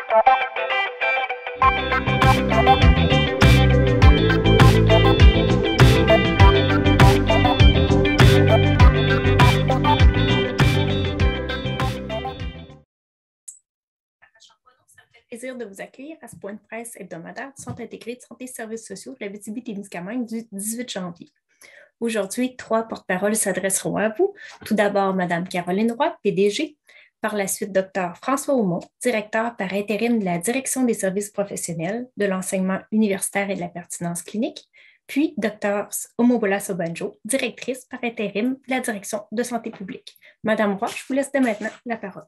Plaisir de vous accueillir à ce point de presse hebdomadaire du Centre intégré de santé et services sociaux de l'Abitibi-Témiscamingue du 18 janvier. Aujourd'hui, 3 porte-paroles s'adresseront à vous. Tout d'abord, Mme Caroline Roy, PDG. Par la suite, Dr François Aumont, directeur par intérim de la Direction des services professionnels, de l'enseignement universitaire et de la pertinence clinique. Puis, Dr Omobola Sobanjo, directrice par intérim de la Direction de santé publique. Mme Roy, je vous laisse dès maintenant la parole.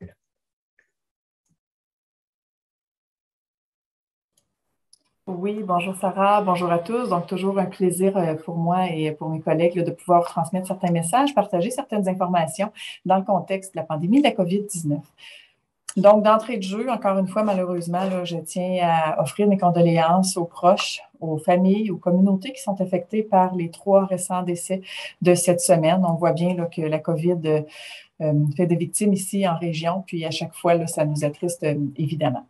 Oui, bonjour Sarah, bonjour à tous. Donc, toujours un plaisir pour moi et pour mes collègues de pouvoir transmettre certains messages, partager certaines informations dans le contexte de la pandémie de la COVID-19. Donc, d'entrée de jeu, encore une fois, malheureusement, là, je tiens à offrir mes condoléances aux proches, aux familles, aux communautés qui sont affectées par les 3 récents décès de cette semaine. On voit bien là, que la COVID fait des victimes ici en région, puis à chaque fois, là, ça nous attriste évidemment.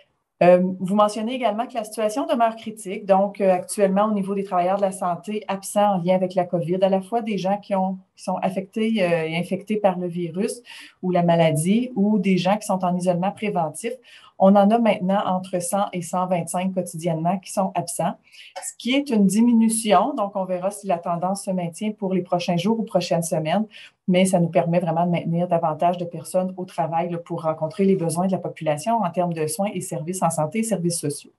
Vous mentionnez également que la situation demeure critique. Donc, actuellement, au niveau des travailleurs de la santé absents en lien avec la COVID, à la fois des gens qui sont affectés et infectés par le virus ou la maladie ou des gens qui sont en isolement préventif. On en a maintenant entre 100 et 125 quotidiennement qui sont absents, ce qui est une diminution. Donc, on verra si la tendance se maintient pour les prochains jours ou prochaines semaines, mais ça nous permet vraiment de maintenir davantage de personnes au travail là, pour rencontrer les besoins de la population en termes de soins et services en santé et services sociaux.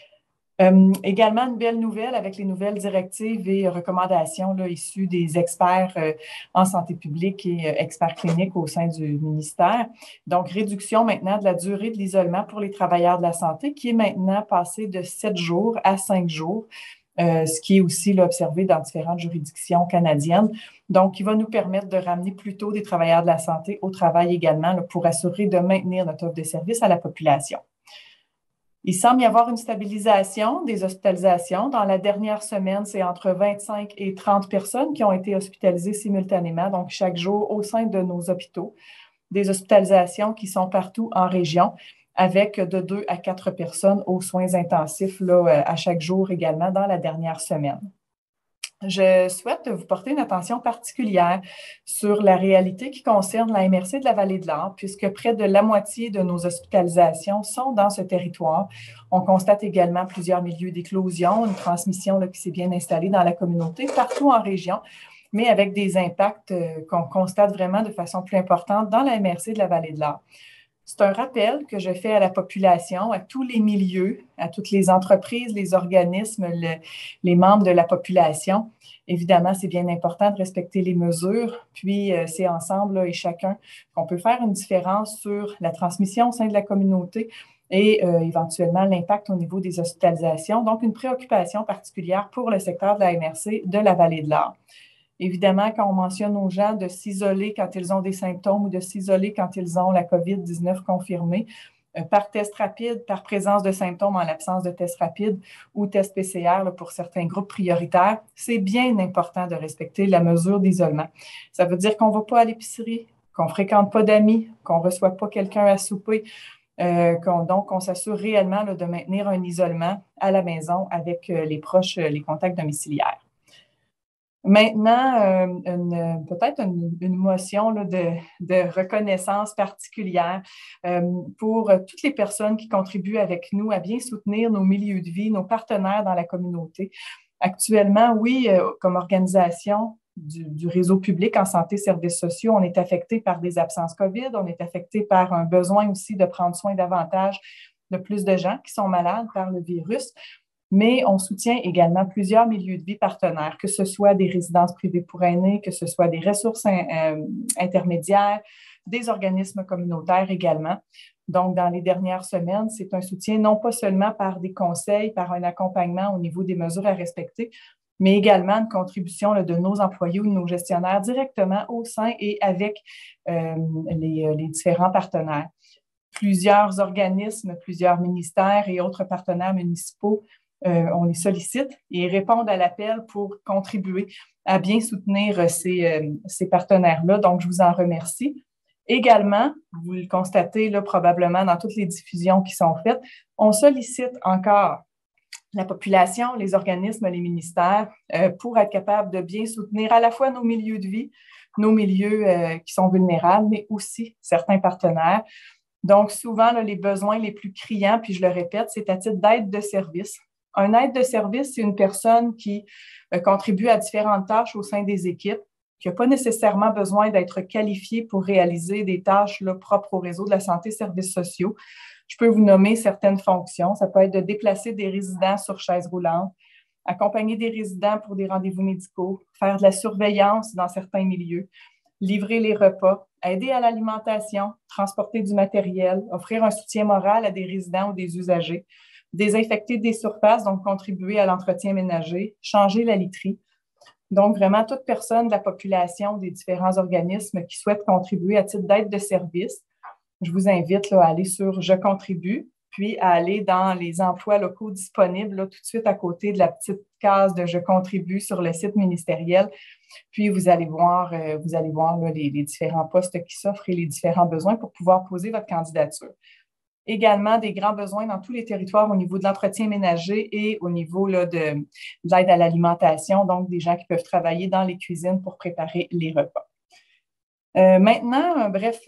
Également, une belle nouvelle avec les nouvelles directives et recommandations là, issues des experts en santé publique et experts cliniques au sein du ministère. Donc, réduction maintenant de la durée de l'isolement pour les travailleurs de la santé qui est maintenant passée de 7 jours à 5 jours. Ce qui est aussi là, observé dans différentes juridictions canadiennes. Donc, il va nous permettre de ramener plus tôt des travailleurs de la santé au travail également là, pour assurer de maintenir notre offre de service à la population. Il semble y avoir une stabilisation des hospitalisations. Dans la dernière semaine, c'est entre 25 et 30 personnes qui ont été hospitalisées simultanément, donc chaque jour au sein de nos hôpitaux. Des hospitalisations qui sont partout en région, avec de 2 à 4 personnes aux soins intensifs là, à chaque jour également dans la dernière semaine. Je souhaite vous porter une attention particulière sur la réalité qui concerne la MRC de la Vallée de l'Or, puisque près de la moitié de nos hospitalisations sont dans ce territoire. On constate également plusieurs milieux d'éclosion, une transmission là, qui s'est bien installée dans la communauté, partout en région, mais avec des impacts qu'on constate vraiment de façon plus importante dans la MRC de la Vallée de l'Or. C'est un rappel que je fais à la population, à tous les milieux, à toutes les entreprises, les organismes, les membres de la population. Évidemment, c'est bien important de respecter les mesures, puis c'est ensemble là, et chacun qu'on peut faire une différence sur la transmission au sein de la communauté et éventuellement l'impact au niveau des hospitalisations. Donc, une préoccupation particulière pour le secteur de la MRC de la Vallée de l'Or. Évidemment, quand on mentionne aux gens de s'isoler quand ils ont des symptômes ou de s'isoler quand ils ont la COVID-19 confirmée, par test rapide, par présence de symptômes en l'absence de test rapide ou test PCR là, pour certains groupes prioritaires, c'est bien important de respecter la mesure d'isolement. Ça veut dire qu'on ne va pas à l'épicerie, qu'on ne fréquente pas d'amis, qu'on ne reçoit pas quelqu'un à souper, donc on s'assure réellement là, de maintenir un isolement à la maison avec les proches, les contacts domiciliaires. Maintenant, peut-être une motion là, de reconnaissance particulière pour toutes les personnes qui contribuent avec nous à bien soutenir nos milieux de vie, nos partenaires dans la communauté. Actuellement, oui, comme organisation du réseau public en santé et services sociaux, on est affecté par des absences COVID, on est affecté par un besoin aussi de prendre soin davantage de plus de gens qui sont malades par le virus. Mais on soutient également plusieurs milieux de vie partenaires, que ce soit des résidences privées pour aînés, que ce soit des ressources intermédiaires, des organismes communautaires également. Donc, dans les dernières semaines, c'est un soutien non pas seulement par des conseils, par un accompagnement au niveau des mesures à respecter, mais également une contribution là, de nos employés ou de nos gestionnaires directement au sein et avec les différents partenaires. Plusieurs organismes, plusieurs ministères et autres partenaires municipaux on les sollicite et répondent à l'appel pour contribuer à bien soutenir ces partenaires-là. Donc, je vous en remercie. Également, vous le constatez là, probablement dans toutes les diffusions qui sont faites, on sollicite encore la population, les organismes, les ministères, pour être capable de bien soutenir à la fois nos milieux de vie, nos milieux qui sont vulnérables, mais aussi certains partenaires. Donc, souvent, là, les besoins les plus criants, puis je le répète, c'est à titre d'aide de service. Un aide de service, c'est une personne qui contribue à différentes tâches au sein des équipes, qui n'a pas nécessairement besoin d'être qualifiée pour réaliser des tâches là, propres au réseau de la santé et services sociaux. Je peux vous nommer certaines fonctions. Ça peut être de déplacer des résidents sur chaise roulante, accompagner des résidents pour des rendez-vous médicaux, faire de la surveillance dans certains milieux, livrer les repas, aider à l'alimentation, transporter du matériel, offrir un soutien moral à des résidents ou des usagers, désinfecter des surfaces, donc contribuer à l'entretien ménager, changer la literie. Donc, vraiment, toute personne de la population des différents organismes qui souhaite contribuer à titre d'aide de service, je vous invite là, à aller sur Je contribue, puis à aller dans les emplois locaux disponibles, là, tout de suite à côté de la petite case de Je contribue sur le site ministériel. Puis, vous allez voir là, les différents postes qui s'offrent et les différents besoins pour pouvoir poser votre candidature. Également, des grands besoins dans tous les territoires au niveau de l'entretien ménager et au niveau là, de l'aide à l'alimentation, donc des gens qui peuvent travailler dans les cuisines pour préparer les repas. Maintenant, un bref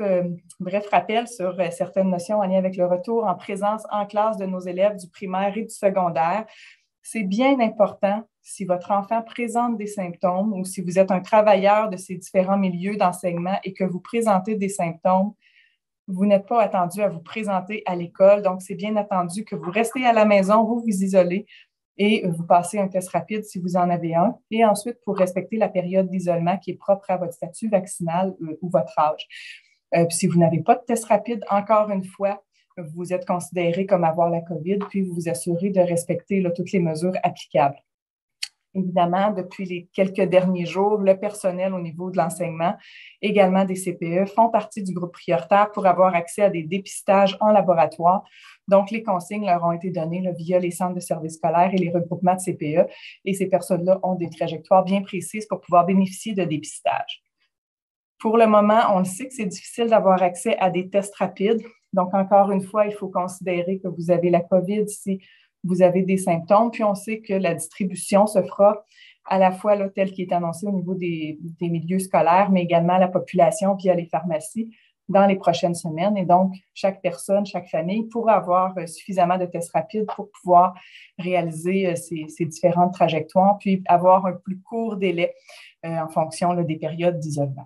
rappel sur certaines notions en lien avec le retour en présence en classe de nos élèves du primaire et du secondaire. C'est bien important, si votre enfant présente des symptômes ou si vous êtes un travailleur de ces différents milieux d'enseignement et que vous présentez des symptômes, vous n'êtes pas attendu à vous présenter à l'école. Donc, c'est bien attendu que vous restez à la maison, vous vous isolez et vous passez un test rapide si vous en avez un. Et ensuite, pour respecter la période d'isolement qui est propre à votre statut vaccinal ou votre âge. Puis si vous n'avez pas de test rapide, encore une fois, vous êtes considéré comme avoir la COVID, puis vous vous assurez de respecter là, toutes les mesures applicables. Évidemment, depuis les quelques derniers jours, le personnel au niveau de l'enseignement, également des CPE, font partie du groupe prioritaire pour avoir accès à des dépistages en laboratoire. Donc, les consignes leur ont été données là, via les centres de services scolaires et les regroupements de CPE. Et ces personnes-là ont des trajectoires bien précises pour pouvoir bénéficier de dépistages. Pour le moment, on le sait que c'est difficile d'avoir accès à des tests rapides. Donc, encore une fois, il faut considérer que vous avez la COVID si vous avez des symptômes. Puis, on sait que la distribution se fera à la fois là, telle qui est annoncée au niveau des milieux scolaires, mais également à la population via les pharmacies dans les prochaines semaines. Et donc, chaque personne, chaque famille pourra avoir suffisamment de tests rapides pour pouvoir réaliser ces différentes trajectoires, puis avoir un plus court délai en fonction là, des périodes d'isolement.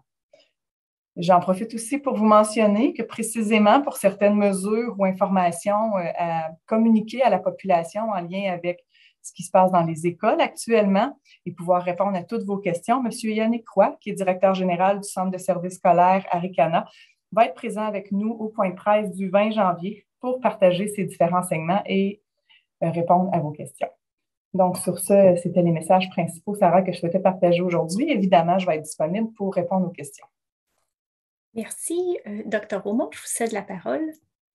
J'en profite aussi pour vous mentionner que précisément pour certaines mesures ou informations à communiquer à la population en lien avec ce qui se passe dans les écoles actuellement et pouvoir répondre à toutes vos questions, M. Yannick Roy, qui est directeur général du Centre de services scolaires Aricana, va être présent avec nous au point de presse du 20 janvier pour partager ces différents enseignements et répondre à vos questions. Donc, sur ce, c'était les messages principaux, Sarah, que je souhaitais partager aujourd'hui. Évidemment, je vais être disponible pour répondre aux questions. Merci. Dr. Aumont, je vous cède la parole.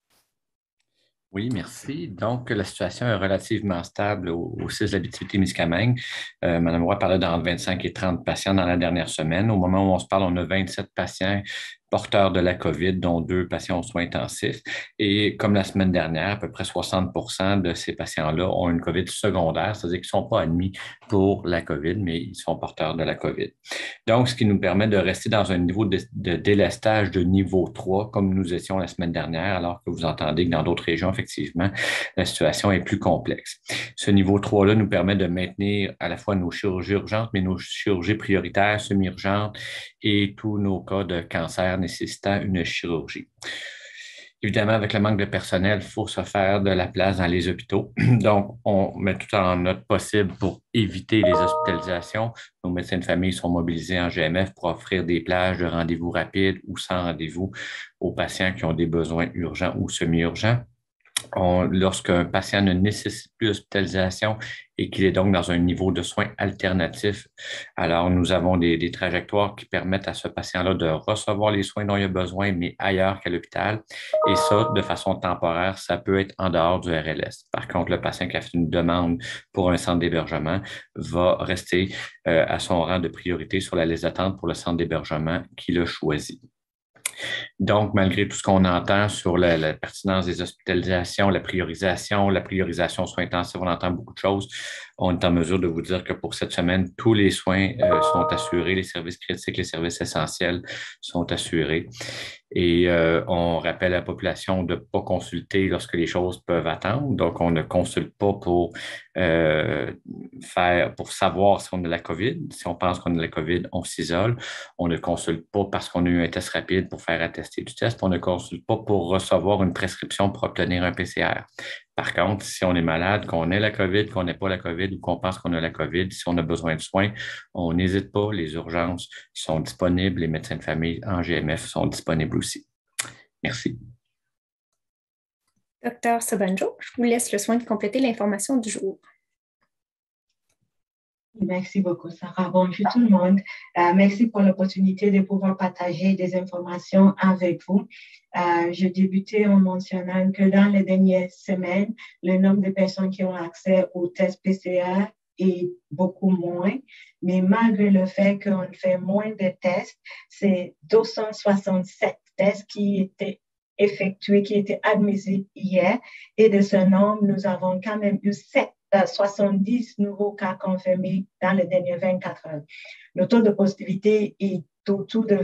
Oui, merci. Donc, la situation est relativement stable au CIS d'Abitibi-Témiscamingue. Mme Roy parlait d'entre 25 et 30 patients dans la dernière semaine. Au moment où on se parle, on a 27 patients porteurs de la COVID, dont 2 patients aux soins intensifs. Et comme la semaine dernière, à peu près 60% de ces patients-là ont une COVID secondaire, c'est-à-dire qu'ils ne sont pas admis pour la COVID, mais ils sont porteurs de la COVID. Donc, ce qui nous permet de rester dans un niveau de délestage de niveau 3, comme nous étions la semaine dernière, alors que vous entendez que dans d'autres régions, effectivement, la situation est plus complexe. Ce niveau 3-là nous permet de maintenir à la fois nos chirurgies urgentes, mais nos chirurgies prioritaires, semi-urgentes et tous nos cas de cancer nécessitant une chirurgie. Évidemment, avec le manque de personnel, il faut se faire de la place dans les hôpitaux. Donc, on met tout en notre possible pour éviter les hospitalisations. Nos médecins de famille sont mobilisés en GMF pour offrir des plages de rendez-vous rapides ou sans rendez-vous aux patients qui ont des besoins urgents ou semi-urgents. Lorsqu'un patient ne nécessite plus d'hospitalisation et qu'il est donc dans un niveau de soins alternatif, alors nous avons des trajectoires qui permettent à ce patient-là de recevoir les soins dont il a besoin, mais ailleurs qu'à l'hôpital. Et ça, de façon temporaire, ça peut être en dehors du RLS. Par contre, le patient qui a fait une demande pour un centre d'hébergement va rester à son rang de priorité sur la liste d'attente pour le centre d'hébergement qu'il a choisi. Donc, malgré tout ce qu'on entend sur la pertinence des hospitalisations, la priorisation aux soins intensifs, on entend beaucoup de choses. On est en mesure de vous dire que pour cette semaine, tous les soins sont assurés, les services critiques, les services essentiels sont assurés. Et on rappelle à la population de ne pas consulter lorsque les choses peuvent attendre. Donc, on ne consulte pas pour savoir si on a la COVID. Si on pense qu'on a la COVID, on s'isole. On ne consulte pas parce qu'on a eu un test rapide pour faire attester du test. On ne consulte pas pour recevoir une prescription pour obtenir un PCR. Par contre, si on est malade, qu'on ait la COVID, qu'on n'ait pas la COVID ou qu'on pense qu'on a la COVID, si on a besoin de soins, on n'hésite pas. Les urgences sont disponibles. Les médecins de famille en GMF sont disponibles aussi. Merci. Docteur Sobanjo, je vous laisse le soin de compléter l'information du jour. Merci beaucoup, Sarah. Bonjour tout le monde. Merci pour l'opportunité de pouvoir partager des informations avec vous. Je débutais en mentionnant que dans les dernières semaines, le nombre de personnes qui ont accès aux tests PCR est beaucoup moins. Mais malgré le fait qu'on fait moins de tests, c'est 267 tests qui étaient effectués, qui étaient admissibles hier. Et de ce nombre, nous avons quand même eu 70 nouveaux cas confirmés dans les dernières 24 heures. Le taux de positivité est autour de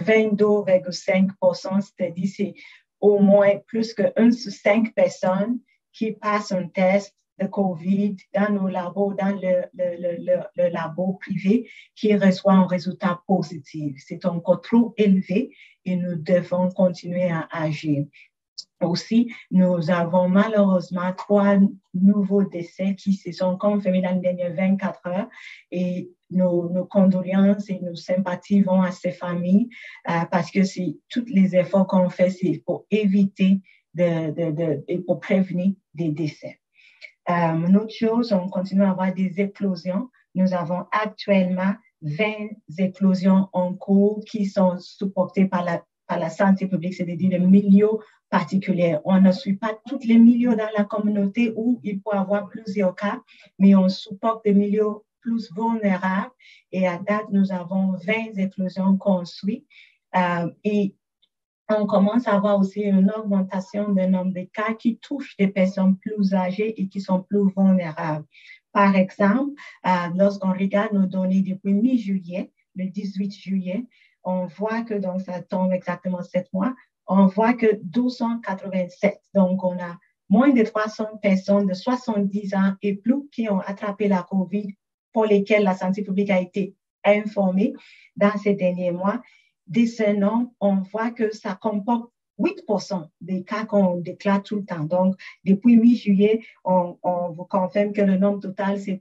22,5%, c'est-à-dire c'est au moins plus qu'une sur 5 personnes qui passent un test de COVID dans nos labos, dans le labo privé, qui reçoit un résultat positif. C'est encore trop élevé et nous devons continuer à agir. Aussi, nous avons malheureusement 3 nouveaux décès qui se sont confirmés dans les dernières 24 heures et nos condoléances et nos sympathies vont à ces familles parce que tous les efforts qu'on fait, c'est pour éviter et pour prévenir des décès. Une autre chose, on continue à avoir des éclosions. Nous avons actuellement 20 éclosions en cours qui sont supportées par la santé publique, c'est-à-dire le milieu particulier. On ne suit pas tous les milieux dans la communauté où il peut y avoir plusieurs cas, mais on supporte des milieux plus vulnérables. Et à date, nous avons 20 éclosions qu'on suit. Et on commence à avoir aussi une augmentation du nombre de cas qui touchent des personnes plus âgées et qui sont plus vulnérables. Par exemple, lorsqu'on regarde nos données depuis mi-juillet, le 18 juillet, on voit que, donc ça tombe exactement 7 mois, on voit que 287. Donc, on a moins de 300 personnes de 70 ans et plus qui ont attrapé la COVID pour lesquelles la santé publique a été informée dans ces derniers mois. De ce nombre, on voit que ça comporte 8% des cas qu'on déclare tout le temps. Donc, depuis mi-juillet, on vous confirme que le nombre total, c'est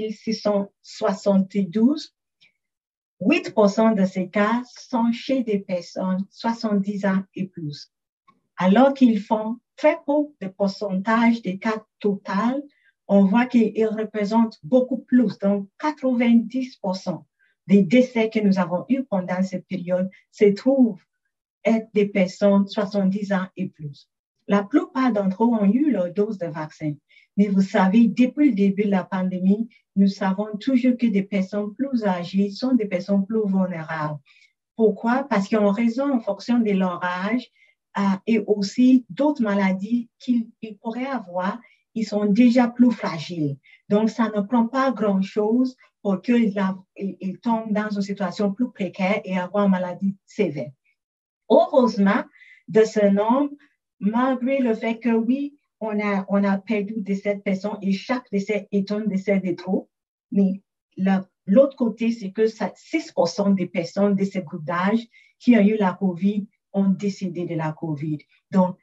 3672. 8% de ces cas sont chez des personnes 70 ans et plus. Alors qu'ils font très peu de pourcentage des cas total, on voit qu'ils représentent beaucoup plus. Donc, 90% des décès que nous avons eus pendant cette période se trouvent être des personnes 70 ans et plus. La plupart d'entre eux ont eu leur dose de vaccin. Mais vous savez, depuis le début de la pandémie, nous savons toujours que des personnes plus âgées sont des personnes plus vulnérables. Pourquoi? Parce qu'ils ont raison en fonction de leur âge et aussi d'autres maladies qu'ils pourraient avoir, ils sont déjà plus fragiles. Donc, ça ne prend pas grand-chose pour qu'ils tombent dans une situation plus précaire et avoir une maladie sévère. Heureusement, de ce nombre, malgré le fait que oui, on a perdu 17 personnes et chaque décès est un décès de trop, mais l'autre côté, c'est que 6% des personnes de ce groupe d'âge qui ont eu la COVID ont décédé de la COVID. Donc,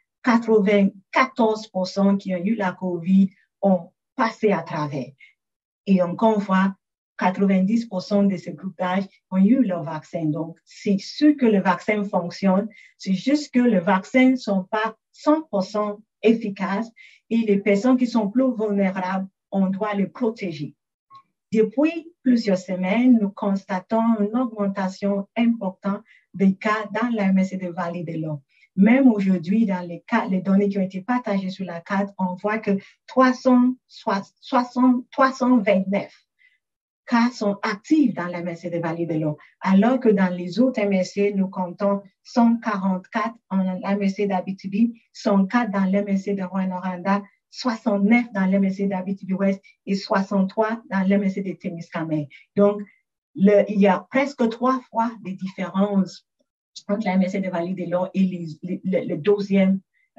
94% qui ont eu la COVID ont passé à travers. Et encore une fois, 90% de ce groupe d'âge ont eu leur vaccin. Donc, c'est sûr que le vaccin fonctionne. C'est juste que le vaccin ne sont pas 100% efficaces et les personnes qui sont plus vulnérables, on doit les protéger. Depuis plusieurs semaines, nous constatons une augmentation importante des cas dans la MSC de Vallée de l'Eau. Même aujourd'hui, dans les données qui ont été partagées sur la carte, on voit que 329 cas sont actifs dans l'MSC de Vallée-de-l'Eau, alors que dans les autres MSC, nous comptons 144 en MSC d'Abitibi, 104 dans l'MSC de Rouyn-Noranda, 69 dans l'MSC d'Abitibi-Ouest et 63 dans l'MSC de Témiscamingue. Donc, il y a presque 3 fois des différences entre la MSC de Vallée-de-l'Eau et le 12e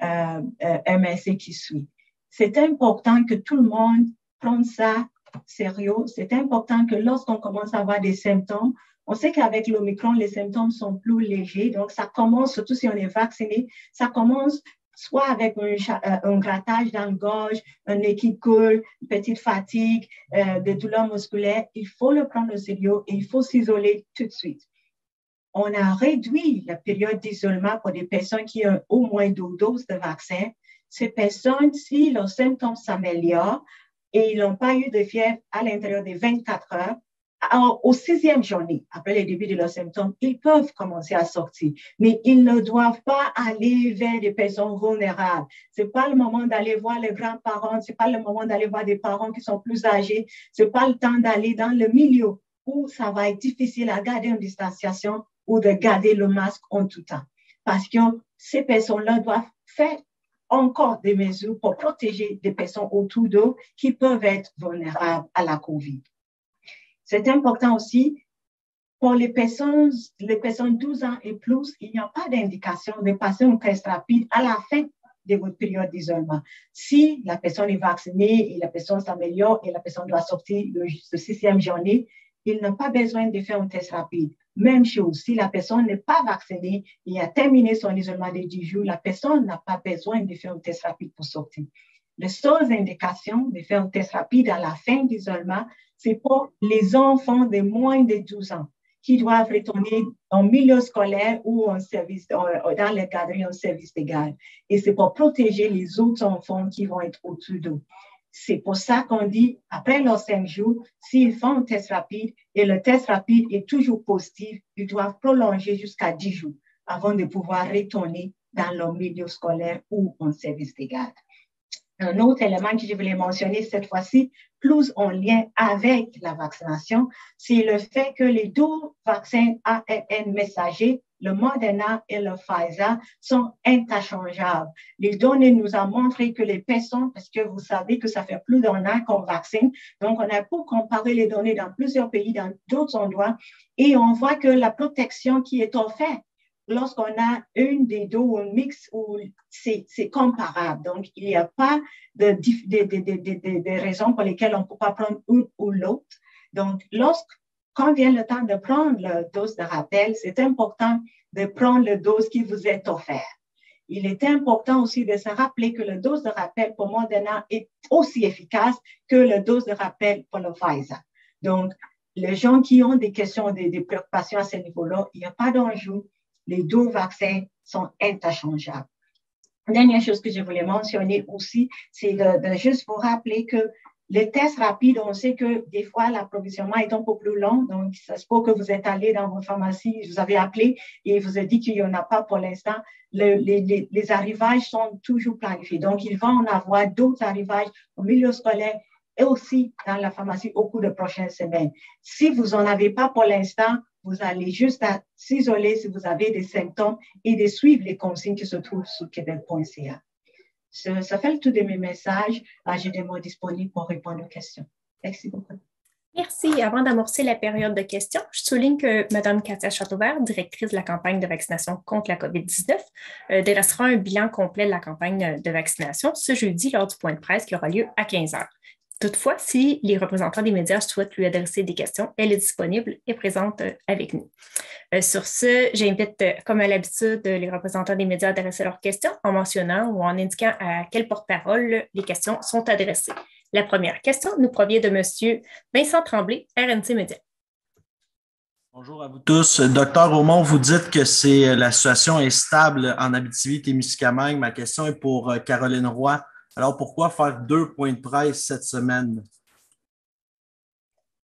MSC qui suit. C'est important que tout le monde prenne ça sérieux. C'est important que lorsqu'on commence à avoir des symptômes, on sait qu'avec l'Omicron, les symptômes sont plus légers. Donc, ça commence, surtout si on est vacciné, ça commence soit avec un grattage dans la gorge, un nez qui coule, une petite fatigue, des douleurs musculaires. Il faut le prendre au sérieux et il faut s'isoler tout de suite. On a réduit la période d'isolement pour des personnes qui ont au moins 2 doses de vaccin. Ces personnes, si leurs symptômes s'améliorent et ils n'ont pas eu de fièvre à l'intérieur des 24 heures, au 6e journée, après le début de leurs symptômes, ils peuvent commencer à sortir, mais ils ne doivent pas aller vers des personnes vulnérables. Ce n'est pas le moment d'aller voir les grands-parents, ce n'est pas le moment d'aller voir des parents qui sont plus âgés, ce n'est pas le temps d'aller dans le milieu où ça va être difficile à garder une distanciation ou de garder le masque en tout temps. Parce que ces personnes-là doivent faire encore des mesures pour protéger des personnes autour d'eux qui peuvent être vulnérables à la COVID. C'est important aussi pour les personnes 12 ans et plus, il n'y a pas d'indication de passer un test rapide à la fin de votre période d'isolement. Si la personne est vaccinée et la personne s'améliore et la personne doit sortir le 6e journée, il n'a pas besoin de faire un test rapide. Même chose, si la personne n'est pas vaccinée et a terminé son isolement de 10 jours, la personne n'a pas besoin de faire un test rapide pour sortir. Les seules indications de faire un test rapide à la fin d'isolement, c'est pour les enfants de moins de 12 ans qui doivent retourner en milieu scolaire ou en service, dans les garderies en service de garde. Et c'est pour protéger les autres enfants qui vont être au-dessus d'eux. C'est pour ça qu'on dit, après leurs 5 jours, s'ils font un test rapide et le test rapide est toujours positif, ils doivent prolonger jusqu'à 10 jours avant de pouvoir retourner dans leur milieu scolaire ou en service de garde. Un autre élément que je voulais mentionner cette fois-ci, plus en lien avec la vaccination, c'est le fait que les 2 vaccins ARN messagers, le Moderna et le Pfizer, sont interchangeables. Les données nous ont montré que les personnes, parce que vous savez que ça fait plus d'1 an qu'on vaccine, donc on a pu comparer les données dans plusieurs pays, dans d'autres endroits, et on voit que la protection qui est offerte lorsqu'on a une des 2 ou un mix, c'est comparable. Donc, il n'y a pas de raisons pour lesquelles on ne peut pas prendre une ou l'autre. Donc, quand vient le temps de prendre la dose de rappel, c'est important de prendre la dose qui vous est offerte. Il est important aussi de se rappeler que la dose de rappel pour Moderna est aussi efficace que la dose de rappel pour le Pfizer. Donc, les gens qui ont des questions, des préoccupations à ce niveau-là, il n'y a pas d'enjeu. Les 2 vaccins sont interchangeables. Dernière chose que je voulais mentionner aussi, c'est de juste vous rappeler que les tests rapides, on sait que des fois, l'approvisionnement est un peu plus long. Donc, ça se peut que vous êtes allé dans votre pharmacie, vous avez appelé et vous avez dit qu'il n'y en a pas pour l'instant. Les arrivages sont toujours planifiés. Donc, il va en avoir d'autres arrivages au milieu scolaire et aussi dans la pharmacie au cours des prochaines semaines. Si vous n'en avez pas pour l'instant, vous allez juste s'isoler si vous avez des symptômes et de suivre les consignes qui se trouvent sur québec.ca. Ça fait le tour de mes messages. Je demeure disponible pour répondre aux questions. Merci beaucoup. Merci. Avant d'amorcer la période de questions, je souligne que Mme Katia Chateauvert, directrice de la campagne de vaccination contre la COVID-19, dressera un bilan complet de la campagne de vaccination ce jeudi lors du point de presse qui aura lieu à 15 heures. Toutefois, si les représentants des médias souhaitent lui adresser des questions, elle est disponible et présente avec nous. Sur ce, j'invite, comme à l'habitude, les représentants des médias à adresser leurs questions en mentionnant ou en indiquant à quel porte-parole les questions sont adressées. La première question nous provient de M. Vincent Tremblay, RNC Média. Bonjour à vous tous. Docteur Aumont, vous dites que la situation est stable en Abitibi-Témiscamingue. Ma question est pour Caroline Roy. Alors, pourquoi faire 2 points de presse cette semaine?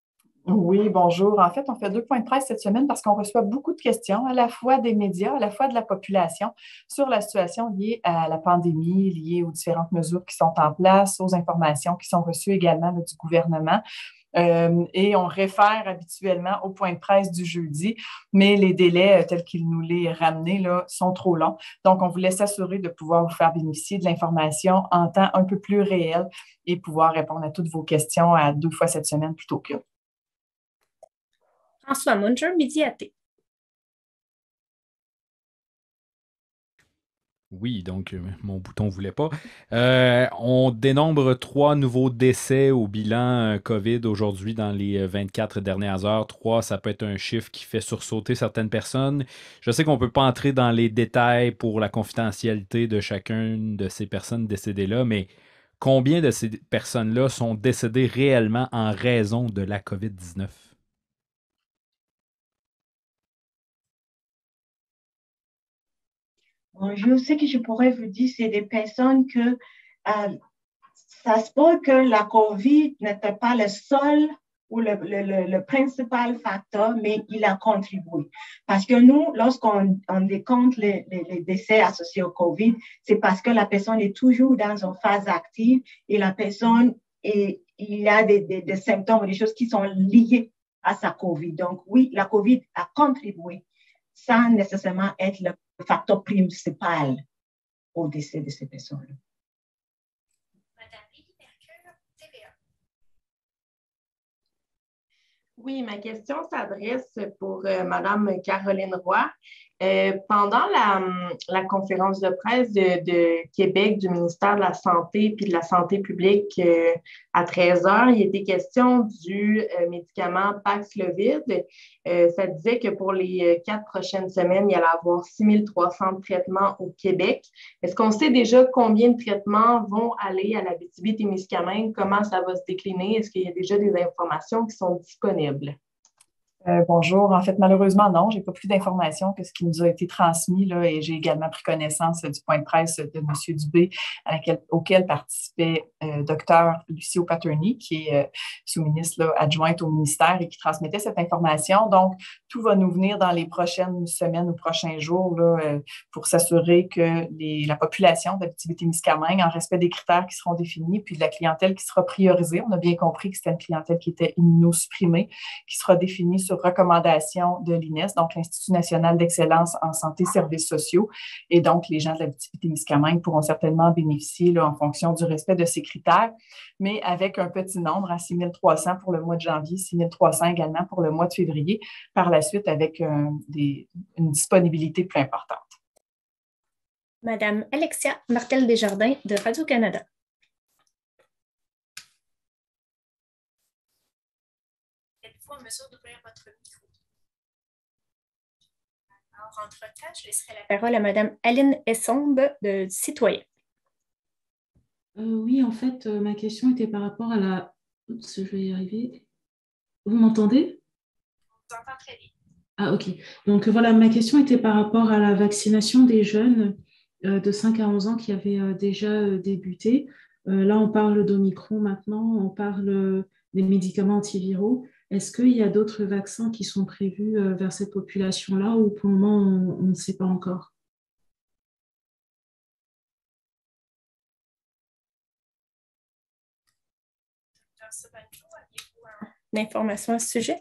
Oui, bonjour. En fait, on fait 2 points de presse cette semaine parce qu'on reçoit beaucoup de questions, à la fois des médias, à la fois de la population, sur la situation liée à la pandémie, liée aux différentes mesures qui sont en place, aux informations qui sont reçues également là, du gouvernement. Et on réfère habituellement au point de presse du jeudi, mais les délais tels qu'ils nous les ramenés là, sont trop longs. Donc, on voulait s'assurer de pouvoir vous faire bénéficier de l'information en temps un peu plus réel et pouvoir répondre à toutes vos questions à 2 fois cette semaine plutôt qu'une. François Munger, Midi AT. Oui, donc mon bouton ne voulait pas. On dénombre 3 nouveaux décès au bilan COVID aujourd'hui dans les 24 dernières heures. 3, ça peut être un chiffre qui fait sursauter certaines personnes. Je sais qu'on ne peut pas entrer dans les détails pour la confidentialité de chacune de ces personnes décédées-là, mais combien de ces personnes-là sont décédées réellement en raison de la COVID-19? Bonjour, ce que je pourrais vous dire, c'est des personnes que ça se peut que la COVID n'était pas le seul ou le principal facteur, mais il a contribué. Parce que nous, lorsqu'on décompte les décès associés au COVID, c'est parce que la personne est toujours dans une phase active et la personne, il a des symptômes, des choses qui sont liées à sa COVID. Donc oui, la COVID a contribué sans nécessairement être le facteur principal au décès de ces personnes-là. Madame Lily Mercure, TVA. Oui, ma question s'adresse pour Madame Caroline Roy. Pendant la conférence de presse de Québec du ministère de la Santé puis de la Santé publique à 13 heures, il était question du médicament Paxlovid. Ça disait que pour les 4 prochaines semaines, il y allait avoir 6300 traitements au Québec. Est-ce qu'on sait déjà combien de traitements vont aller à l'Abitibi-Témiscamingue? Comment ça va se décliner? Est-ce qu'il y a déjà des informations qui sont disponibles? Bonjour. En fait, malheureusement, non, j'ai pas plus d'informations que ce qui nous a été transmis là, et j'ai également pris connaissance du point de presse de M. Dubé auquel participait Dr. Lucio Paterny, qui est sous-ministre là, adjointe au ministère et qui transmettait cette information. Donc, tout va nous venir dans les prochaines semaines ou prochains jours là, pour s'assurer que la population d'Abitibi-Témiscamingue, en respect des critères qui seront définis, puis de la clientèle qui sera priorisée, on a bien compris que c'était une clientèle qui était immunosupprimée, qui sera définie sur recommandation de l'INES, donc l'Institut national d'excellence en santé et services sociaux. Et donc, les gens de l'Abitibi-Témiscamingue pourront certainement bénéficier là, en fonction du respect de ces critères, mais avec un petit nombre à 6300 pour le mois de janvier, 6300 également pour le mois de février, par la suite avec une disponibilité plus importante. Madame Alexia Martel-Desjardins de Radio-Canada. Êtes-vous en mesure d'ouvrir votre micro? Alors, entre-temps, je laisserai la parole à Madame Aline Essombe de Citoyen. Oui, en fait, ma question était par rapport à la... Oups, je vais y arriver. Vous m'entendez? On vous entend très bien. Ah, ok. Donc voilà, ma question était par rapport à la vaccination des jeunes de 5 à 11 ans qui avaient déjà débuté. Là, on parle d'Omicron maintenant, on parle des médicaments antiviraux. Est-ce qu'il y a d'autres vaccins qui sont prévus vers cette population-là ou pour le moment, on ne sait pas encore? Avez-vous d'informations à ce sujet?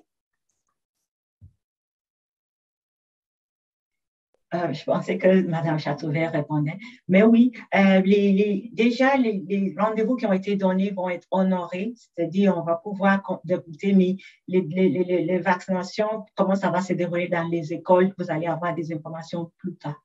Je pensais que Mme Châteauvert répondait. Mais oui, déjà, les rendez-vous qui ont été donnés vont être honorés, c'est-à-dire on va pouvoir débuter, mais les vaccinations, comment ça va se dérouler dans les écoles, vous allez avoir des informations plus tard.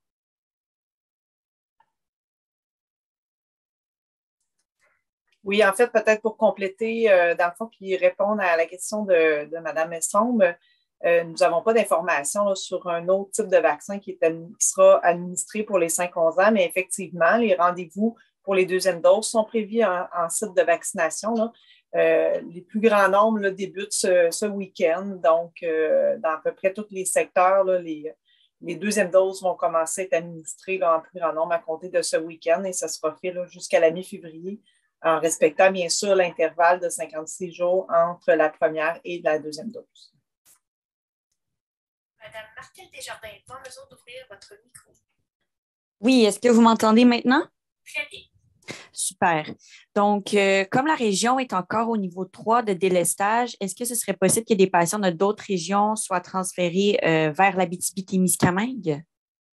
Oui, en fait, peut-être pour compléter, dans le fond, puis répondre à la question de Mme Essombe, nous n'avons pas d'informations sur un autre type de vaccin qui sera administré pour les 5-11 ans, mais effectivement, les rendez-vous pour les deuxièmes doses sont prévus en site de vaccination. Là. Les plus grands nombres là, débutent ce week-end, donc dans à peu près tous les secteurs, là, les deuxièmes doses vont commencer à être administrées là, en plus grand nombre à compter de ce week-end et ça sera fait là, jusqu'à la mi-février en respectant bien sûr l'intervalle de 56 jours entre la première et la deuxième dose. Madame Martelle Desjardins, êtes-vous en mesure d'ouvrir votre micro? Oui, est-ce que vous m'entendez maintenant? Très bien. Super. Donc, comme la région est encore au niveau 3 de délestage, est-ce que ce serait possible que des patients de d'autres régions soient transférés vers l'Abitibi-Témiscamingue?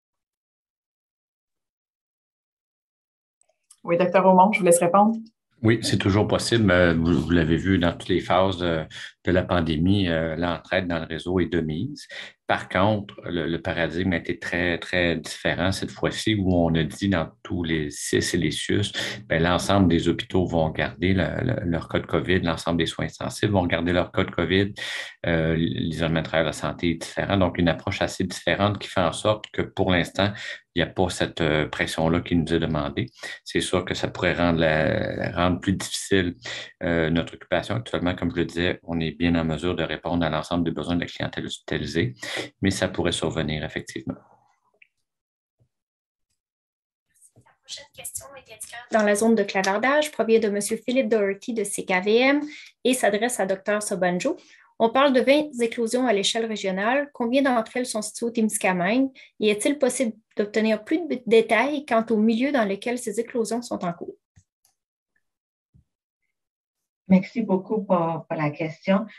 Oui, Dr. Aumont, je vous laisse répondre. Oui, c'est toujours possible. Vous l'avez vu dans toutes les phases de la pandémie, l'entraide dans le réseau est de mise. Par contre, le paradigme a été très, très différent cette fois-ci où on a dit dans tous les CIS et les CIUS, l'ensemble des hôpitaux vont garder leur code COVID, l'ensemble des soins intensifs vont garder leur code COVID. L'isolement de travail de la santé est différent. Donc, une approche assez différente qui fait en sorte que pour l'instant, il n'y a pas cette pression-là qui nous est demandée. C'est sûr que ça pourrait rendre plus difficile notre occupation. Actuellement, comme je le disais, on est bien en mesure de répondre à l'ensemble des besoins de la clientèle hospitalisée, mais ça pourrait survenir effectivement. La prochaine question est indiquée dans la zone de clavardage, provient de M. Philippe Doherty de CKVM et s'adresse à Dr. Sobanjo. On parle de 20 éclosions à l'échelle régionale. Combien d'entre elles sont situées au Témiscamingue? Et est-il possible d'obtenir plus de détails quant au milieu dans lequel ces éclosions sont en cours? Merci beaucoup pour la question.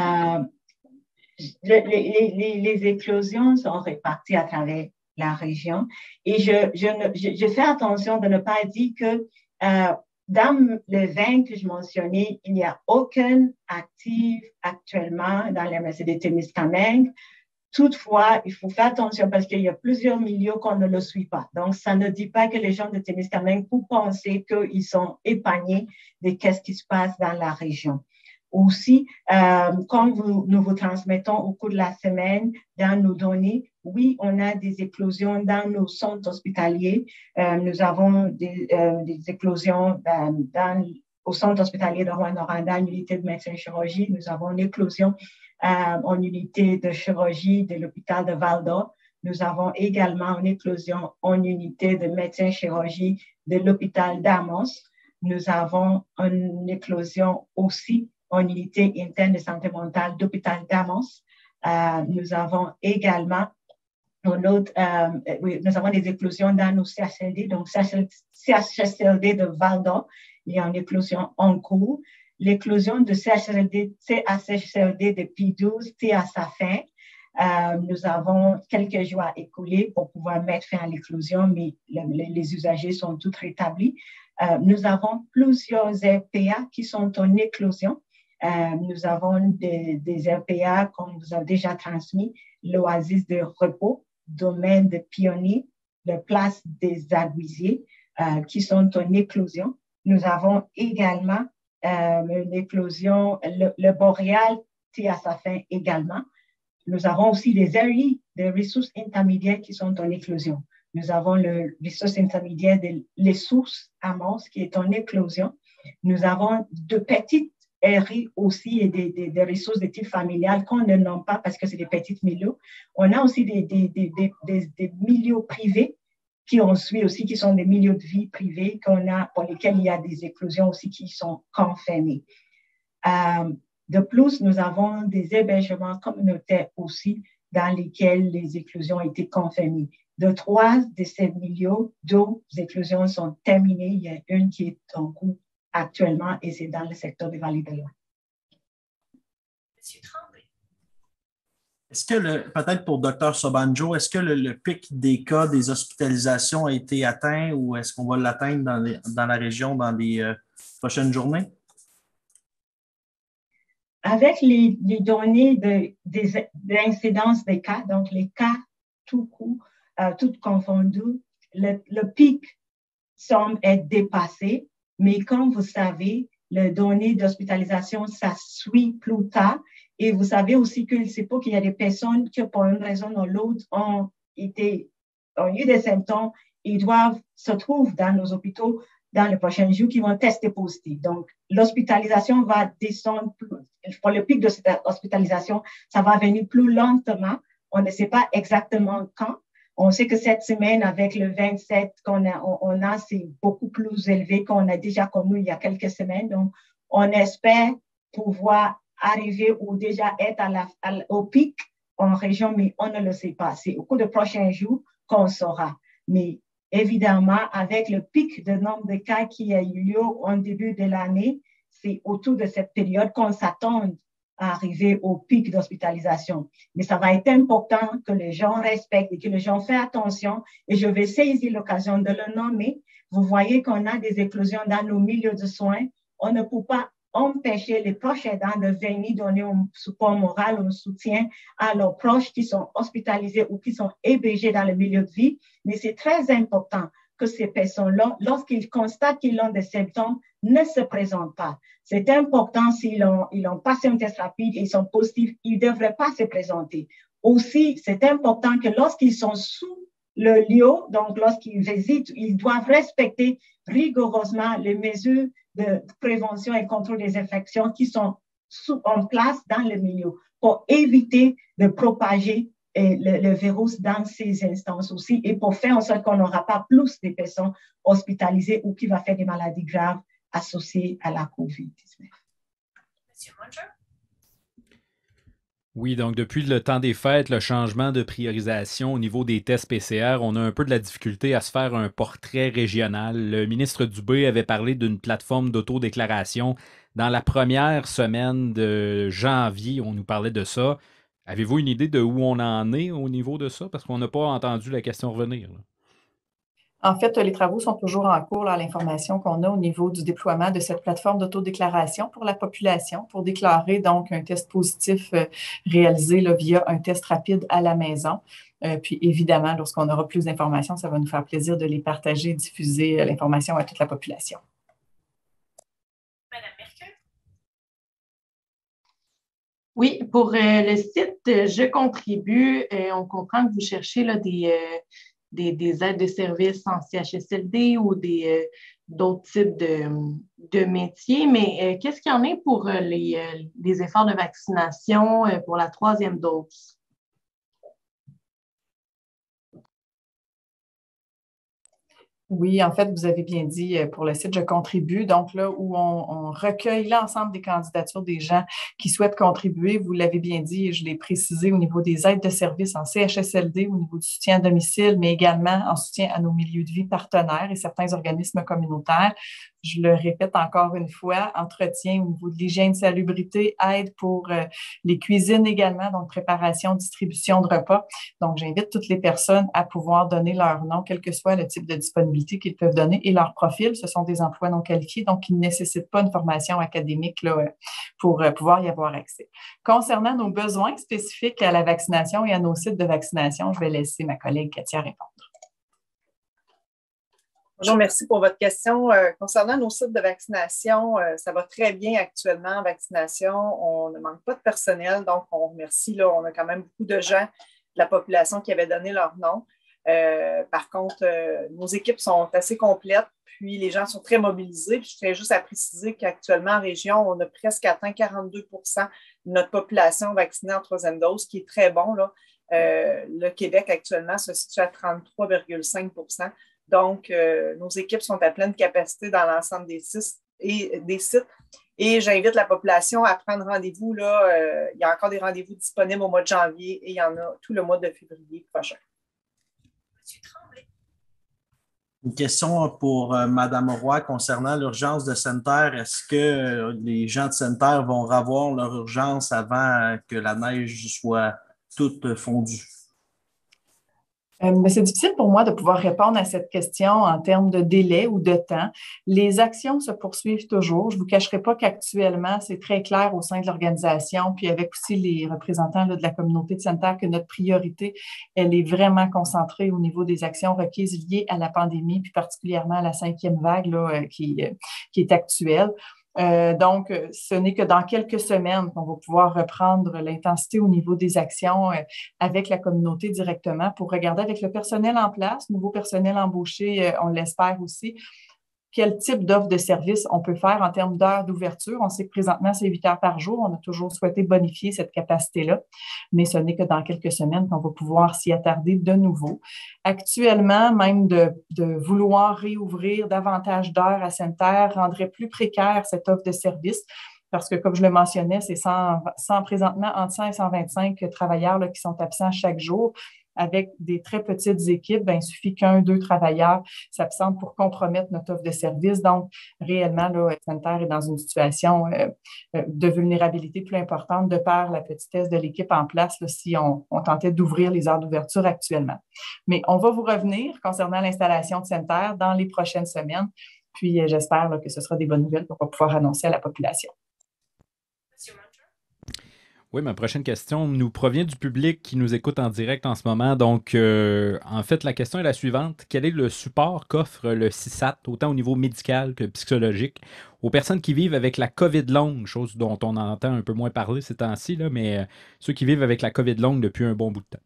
Les éclosions sont réparties à travers la région et je fais attention de ne pas dire que dans les 20 que je mentionnais, il n'y a aucune active actuellement dans la MSD Témiscamingue. Toutefois, il faut faire attention parce qu'il y a plusieurs milieux qu'on ne le suit pas. Donc, ça ne dit pas que les gens de Témiscamingue peuvent penser qu'ils sont épargnés de ce qui se passe dans la région. Aussi, comme nous vous transmettons au cours de la semaine dans nos données, oui, on a des éclosions dans nos centres hospitaliers. Nous avons des éclosions au centre hospitalier de Rouyn-Noranda, une unité de médecine-chirurgie. Nous avons une éclosion en unité de chirurgie de l'hôpital de Val-d'Or. Nous avons également une éclosion en unité de médecine-chirurgie de l'hôpital d'Amos. Nous avons une éclosion aussi en unité interne de santé mentale d'hôpital d'Amos. Nous avons également nous avons des éclosions dans nos CHSLD, donc CHSLD de Val-d'Or, il y a une éclosion en cours. L'éclosion de CHSLD de P12 est à sa fin. Nous avons quelques jours à écouler pour pouvoir mettre fin à l'éclosion, mais les usagers sont tous rétablis. Nous avons plusieurs RPA qui sont en éclosion. Nous avons des RPA qu'on vous a déjà transmis, l'Oasis de repos, domaine de Pionnier, la place des Aguisiers, qui sont en éclosion. Nous avons également une éclosion, le Boréal est à sa fin également. Nous avons aussi des RI, des ressources intermédiaires qui sont en éclosion. Nous avons le ressource intermédiaire des sources Amos qui est en éclosion. Nous avons de petites RI aussi et des ressources de type familial qu'on ne nomme pas parce que c'est des petites milieux. On a aussi des milieux privés qui on suit aussi, qui sont des milieux de vie privés pour lesquels il y a des éclosions aussi qui sont confirmées. De plus, nous avons des hébergements communautaires aussi dans lesquels les éclosions ont été confirmées. De 3 de ces milieux, 2 éclosions sont terminées. Il y a une qui est en cours actuellement et c'est dans le secteur des Vallées de l'Ouest. Monsieur Tremblay. Est-ce que, peut-être pour Dr. Sobanjo, est-ce que le pic des cas des hospitalisations a été atteint ou est-ce qu'on va l'atteindre dans la région dans les prochaines journées? Avec les données d'incidence des cas, donc les cas tout confondus, le pic semble être dépassé. Mais comme vous savez, les données d'hospitalisation, ça suit plus tard. Et vous savez aussi que c'est pas qu'il y a des personnes qui, pour une raison ou l'autre, ont eu des symptômes et se trouvent dans nos hôpitaux dans les prochains jours qui vont tester positif. Donc, l'hospitalisation va descendre pour le pic de cette hospitalisation, ça va venir plus lentement. On ne sait pas exactement quand, On sait que cette semaine, avec le 27 on a c'est beaucoup plus élevé qu'on a déjà connu il y a quelques semaines. Donc, on espère pouvoir arriver ou déjà être au pic en région, mais on ne le sait pas. C'est au cours des prochains jours qu'on saura. Mais évidemment, avec le pic de nombre de cas qui a eu lieu en début de l'année, c'est autour de cette période qu'on s'attend à arriver au pic d'hospitalisation. Mais ça va être important que les gens respectent et que les gens fassent attention. Et je vais saisir l'occasion de le nommer. Vous voyez qu'on a des éclosions dans nos milieux de soins. On ne peut pas empêcher les proches aidants de venir donner un support moral, un soutien à leurs proches qui sont hospitalisés ou qui sont hébergés dans le milieu de vie. Mais c'est très important que ces personnes-là, lorsqu'ils constatent qu'ils ont des symptômes, ne se présentent pas. C'est important s'ils ont passé un test rapide et ils sont positifs, ils ne devraient pas se présenter. Aussi, c'est important que lorsqu'ils sont sous le lieu, donc lorsqu'ils visitent, ils doivent respecter rigoureusement les mesures de prévention et contrôle des infections qui sont en place dans le milieu pour éviter de propager le virus dans ces instances aussi et pour faire en sorte qu'on n'aura pas plus de personnes hospitalisées ou qui vont faire des maladies graves associées à la COVID-19. Monsieur Munger? Oui, donc depuis le temps des fêtes, le changement de priorisation au niveau des tests PCR, on a un peu de la difficulté à se faire un portrait régional. Le ministre Dubé avait parlé d'une plateforme d'autodéclaration dans la première semaine de janvier. On nous parlait de ça. Avez-vous une idée de où on en est au niveau de ça? Parce qu'on n'a pas entendu la question revenir. Là. En fait, les travaux sont toujours en cours, là, l'information qu'on a au niveau du déploiement de cette plateforme d'autodéclaration pour la population, pour déclarer donc un test positif réalisé là, via un test rapide à la maison. Puis évidemment, lorsqu'on aura plus d'informations, ça va nous faire plaisir de les partager et diffuser l'information à toute la population. Madame Mercure? Oui, pour le site Je contribue, on comprend que vous cherchez là, des aides de services en CHSLD ou d'autres types de métiers, mais qu'est-ce qu'il y en a pour les efforts de vaccination pour la 3e dose? Oui, en fait, vous avez bien dit pour le site Je contribue, donc là où on recueille l'ensemble des candidatures des gens qui souhaitent contribuer. Vous l'avez bien dit et je l'ai précisé au niveau des aides de services en CHSLD, au niveau du soutien à domicile, mais également en soutien à nos milieux de vie partenaires et certains organismes communautaires. Je le répète encore une fois, entretien au niveau de l'hygiène, salubrité, aide pour les cuisines également, donc préparation, distribution de repas. Donc, j'invite toutes les personnes à pouvoir donner leur nom, quel que soit le type de disponibilité qu'ils peuvent donner et leur profil. Ce sont des emplois non qualifiés, donc qui ne nécessitent pas une formation académique là, pour pouvoir y avoir accès. Concernant nos besoins spécifiques à la vaccination et à nos sites de vaccination, je vais laisser ma collègue Katia répondre. Bonjour, merci pour votre question. Concernant nos sites de vaccination, ça va très bien actuellement en vaccination. On ne manque pas de personnel, donc on remercie. Là, on a quand même beaucoup de gens de la population qui avaient donné leur nom. Par contre, nos équipes sont assez complètes, puis les gens sont très mobilisés. Puis je tiens juste à préciser qu'actuellement en région, on a presque atteint 42 % de notre population vaccinée en 3e dose, qui est très bon. Là. Le Québec actuellement se situe à 33,5 %. Donc, nos équipes sont à pleine capacité dans l'ensemble des sites. Et j'invite la population à prendre rendez-vous. Là, il y a encore des rendez-vous disponibles au mois de janvier et il y en a tout le mois de février prochain. Monsieur Tremblay. Une question pour Mme Roy concernant l'urgence de Santerre. Est-ce que les gens de Santerre vont avoir leur urgence avant que la neige soit toute fondue? C'est difficile pour moi de pouvoir répondre à cette question en termes de délai ou de temps. Les actions se poursuivent toujours. Je ne vous cacherai pas qu'actuellement, c'est très clair au sein de l'organisation, puis avec aussi les représentants là, de la communauté de Santerre, que notre priorité, elle est vraiment concentrée au niveau des actions requises liées à la pandémie, puis particulièrement à la 5e vague là, qui est actuelle. Donc, ce n'est que dans quelques semaines qu'on va pouvoir reprendre l'intensité au niveau des actions avec la communauté directement pour regarder avec le personnel en place, nouveau personnel embauché, on l'espère aussi, quel type d'offre de service on peut faire en termes d'heures d'ouverture. On sait que présentement, c'est 8 heures par jour. On a toujours souhaité bonifier cette capacité-là, mais ce n'est que dans quelques semaines qu'on va pouvoir s'y attarder de nouveau. Actuellement, même de vouloir réouvrir davantage d'heures à Sainte-Terre rendrait plus précaire cette offre de service. Parce que, comme je le mentionnais, c'est présentement entre 100 et 125 travailleurs là, qui sont absents chaque jour. Avec des très petites équipes, il suffit qu'1-2 travailleurs s'absentent pour compromettre notre offre de service. Donc, réellement, là, Sainte-Terre est dans une situation de vulnérabilité plus importante de par la petitesse de l'équipe en place là, si on tentait d'ouvrir les heures d'ouverture actuellement. Mais on va vous revenir concernant l'installation de Sainte-Terre dans les prochaines semaines. Puis, j'espère là, que ce sera des bonnes nouvelles qu'on va pouvoir annoncer à la population. Oui, ma prochaine question nous provient du public qui nous écoute en direct en ce moment. Donc, en fait, la question est la suivante. Quel est le support qu'offre le CISAT, autant au niveau médical que psychologique, aux personnes qui vivent avec la COVID longue, chose dont on entend un peu moins parler ces temps-ci, là, mais ceux qui vivent avec la COVID longue depuis un bon bout de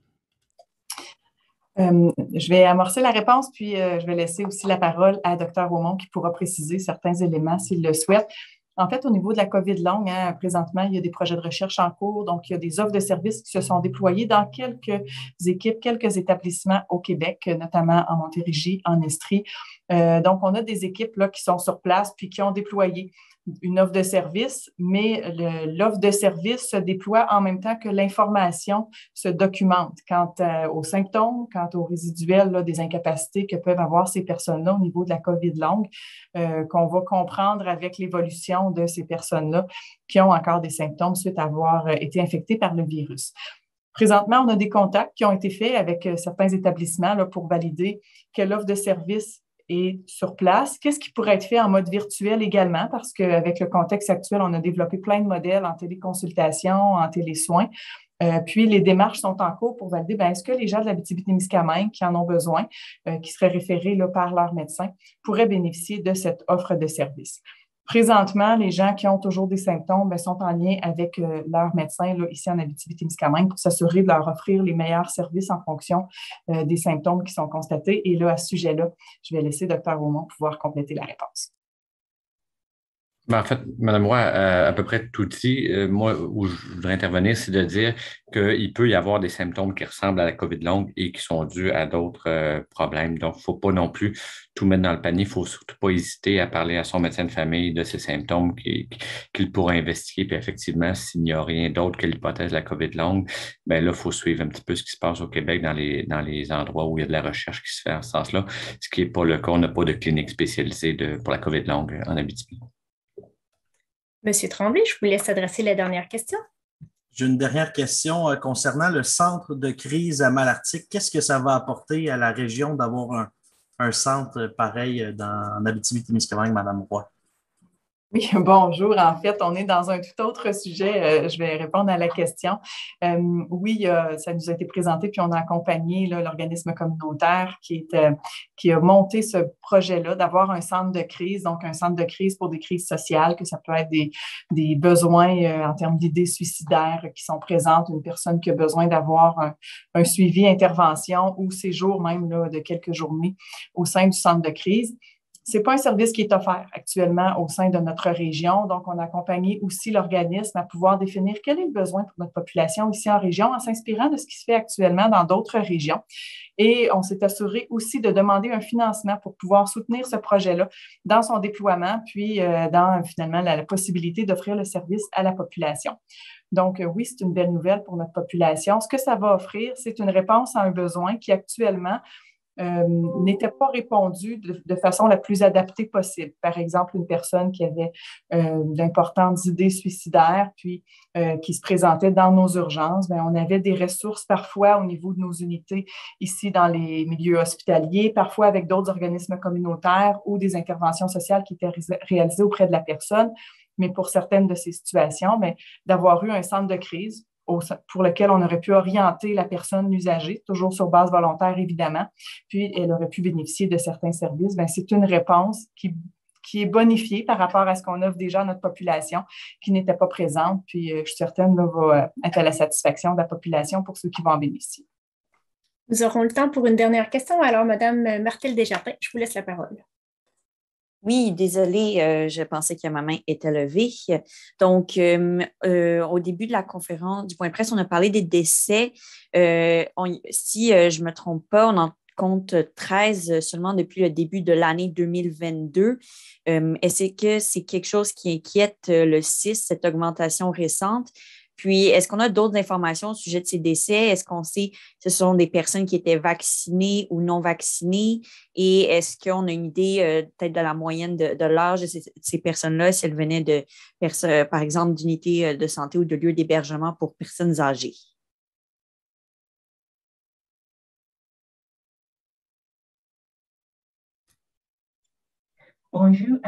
temps? Je vais amorcer la réponse, puis je vais laisser aussi la parole à Dr. Aumont qui pourra préciser certains éléments s'il le souhaite. En fait, au niveau de la COVID longue, présentement, il y a des projets de recherche en cours, donc il y a des offres de services qui se sont déployées dans quelques équipes, quelques établissements au Québec, notamment en Montérégie, en Estrie. Donc, on a des équipes là, qui sont sur place puis qui ont déployé une offre de service, mais l'offre de service se déploie en même temps que l'information se documente quant aux symptômes, quant aux résiduels là, des incapacités que peuvent avoir ces personnes-là au niveau de la COVID longue, qu'on va comprendre avec l'évolution de ces personnes-là qui ont encore des symptômes suite à avoir été infectées par le virus. Présentement, on a des contacts qui ont été faits avec certains établissements là, pour valider quelle offre de service et sur place. Qu'est-ce qui pourrait être fait en mode virtuel également? Parce qu'avec le contexte actuel, on a développé plein de modèles en téléconsultation, en télésoins. Puis, les démarches sont en cours pour valider, est-ce que les gens de l'Abitibi-Témiscamingue qui en ont besoin, qui seraient référés là, par leur médecin, pourraient bénéficier de cette offre de service. Présentement, les gens qui ont toujours des symptômes sont en lien avec leur médecin là, ici en Abitibi-Témiscamingue pour s'assurer de leur offrir les meilleurs services en fonction des symptômes qui sont constatés. Et là, à ce sujet-là, je vais laisser Dr. Aumont pouvoir compléter la réponse. En fait, Mme Roy, à peu près tout dit. Moi, où je voudrais intervenir, c'est de dire qu'il peut y avoir des symptômes qui ressemblent à la COVID longue et qui sont dus à d'autres problèmes. Donc, il ne faut pas non plus tout mettre dans le panier. Il ne faut surtout pas hésiter à parler à son médecin de famille de ces symptômes qu'il pourra investiguer. Puis effectivement, s'il n'y a rien d'autre que l'hypothèse de la COVID longue, là, il faut suivre un petit peu ce qui se passe au Québec dans les endroits où il y a de la recherche qui se fait en ce sens-là, ce qui n'est pas le cas. On n'a pas de clinique spécialisée pour la COVID longue en Abitibi. Monsieur Tremblay, je vous laisse adresser la dernière question. J'ai une dernière question concernant le centre de crise à Malartic. Qu'est-ce que ça va apporter à la région d'avoir un centre pareil en Abitibi-Témiscamingue, Mme Roy? Oui, bonjour. En fait, on est dans un tout autre sujet. Je vais répondre à la question. Oui, ça nous a été présenté, puis on a accompagné là, l'organisme communautaire qui a monté ce projet-là d'avoir un centre de crise, donc un centre de crise pour des crises sociales, que ça peut être des besoins en termes d'idées suicidaires qui sont présentes, une personne qui a besoin d'avoir un suivi, intervention ou séjour même là, de quelques journées au sein du centre de crise. Ce n'est pas un service qui est offert actuellement au sein de notre région. Donc, on a accompagné aussi l'organisme à pouvoir définir quel est le besoin pour notre population ici en région en s'inspirant de ce qui se fait actuellement dans d'autres régions. Et on s'est assuré aussi de demander un financement pour pouvoir soutenir ce projet-là dans son déploiement, puis dans finalement la possibilité d'offrir le service à la population. Donc, oui, c'est une belle nouvelle pour notre population. Ce que ça va offrir, c'est une réponse à un besoin qui actuellement n'était pas répondu de façon la plus adaptée possible. Par exemple, une personne qui avait d'importantes idées suicidaires, puis qui se présentait dans nos urgences, on avait des ressources parfois au niveau de nos unités ici dans les milieux hospitaliers, parfois avec d'autres organismes communautaires ou des interventions sociales qui étaient réalisées auprès de la personne. Mais pour certaines de ces situations, d'avoir eu un centre de crise pour lequel on aurait pu orienter la personne usagée, toujours sur base volontaire, évidemment, puis elle aurait pu bénéficier de certains services. C'est une réponse qui est bonifiée par rapport à ce qu'on offre déjà à notre population, qui n'était pas présente, puis je suis certaine qu'elle va être à la satisfaction de la population pour ceux qui vont en bénéficier. Nous aurons le temps pour une dernière question. Alors, Mme Martelle Desjardins, je vous laisse la parole. Oui, désolée, je pensais que ma main était levée. Donc, au début de la conférence du point presse, on a parlé des décès. Si je ne me trompe pas, on en compte 13 seulement depuis le début de l'année 2022. Est-ce que c'est quelque chose qui inquiète le CIS, cette augmentation récente? Puis, est-ce qu'on a d'autres informations au sujet de ces décès? Est-ce qu'on sait si ce sont des personnes qui étaient vaccinées ou non vaccinées? Et est-ce qu'on a une idée peut-être de la moyenne de l'âge de ces personnes-là, si elles venaient par exemple, d'unités de santé ou de lieux d'hébergement pour personnes âgées? Bonjour.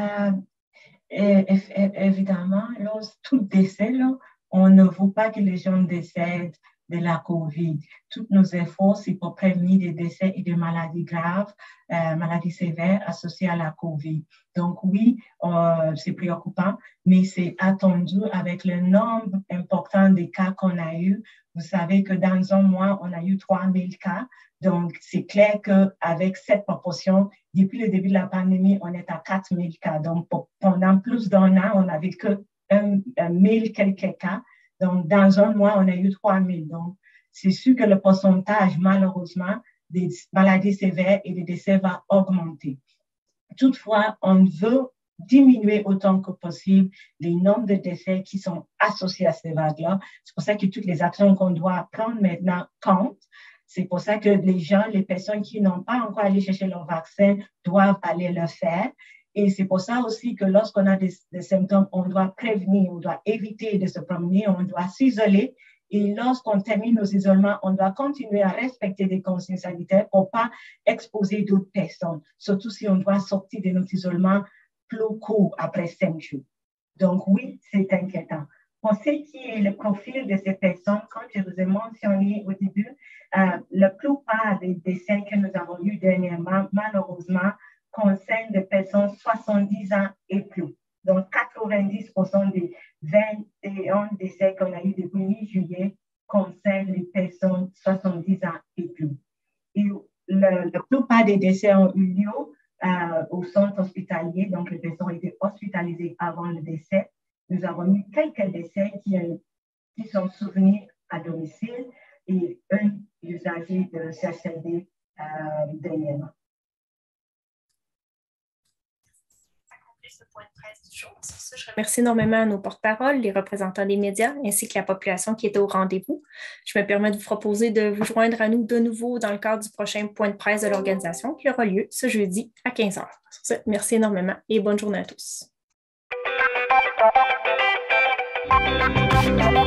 Évidemment, tout décès, là, on ne veut pas que les gens décèdent de la COVID. Tous nos efforts, c'est pour prévenir des décès et des maladies graves, maladies sévères associées à la COVID. Donc oui, c'est préoccupant, mais c'est attendu avec le nombre important des cas qu'on a eu. Vous savez que dans un mois, on a eu 3000 cas. Donc, c'est clair qu'avec cette proportion, depuis le début de la pandémie, on est à 4000 cas. Donc, pendant plus d'un an, on n'avait que 1000 quelques cas. Donc, dans un mois, on a eu 3000. Donc, c'est sûr que le pourcentage, malheureusement, des maladies sévères et des décès va augmenter. Toutefois, on veut diminuer autant que possible les nombres de décès qui sont associés à ces vagues-là. C'est pour ça que toutes les actions qu'on doit prendre maintenant comptent. C'est pour ça que les personnes qui n'ont pas encore allé chercher leur vaccin doivent aller le faire. Et c'est pour ça aussi que lorsqu'on a des symptômes, on doit prévenir, on doit éviter de se promener, on doit s'isoler. Et lorsqu'on termine nos isolements, on doit continuer à respecter des consignes sanitaires pour ne pas exposer d'autres personnes, surtout si on doit sortir de notre isolement plus court après 5 jours. Donc oui, c'est inquiétant. Pour ce qui est le profil de ces personnes, comme je vous ai mentionné au début, la plupart des décès que nous avons eus dernièrement, malheureusement, concernent des personnes 70 ans et plus. Donc, 90% des 21 décès qu'on a eu depuis mi-juillet concernent les personnes 70 ans et plus. Et la plupart des décès ont eu lieu au centre hospitalier, donc les personnes ont été hospitalisées avant le décès. Nous avons eu quelques décès qui sont survenus à domicile et un usager de CHSLD dernièrement. Ce point de presse du jour. Sur ce, je remercie énormément nos porte-paroles, les représentants des médias, ainsi que la population qui était au rendez-vous. Je me permets de vous proposer de vous joindre à nous de nouveau dans le cadre du prochain point de presse de l'organisation qui aura lieu ce jeudi à 15h. Sur ce, merci énormément et bonne journée à tous.